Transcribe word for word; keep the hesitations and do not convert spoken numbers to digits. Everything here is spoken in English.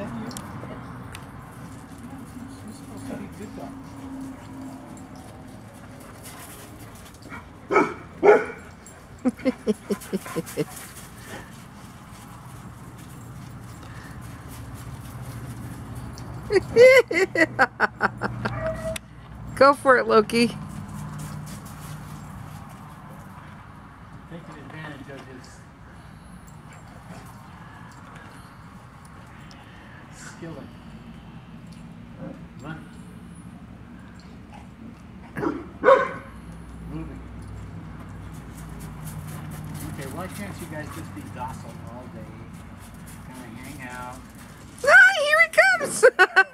that you? You're supposed to be a good dog. Go for it, Loki. Taking advantage of his skillet. Run. Moving. Okay, why can't you guys just be docile all day? Kind of hang out. Ah, here he comes!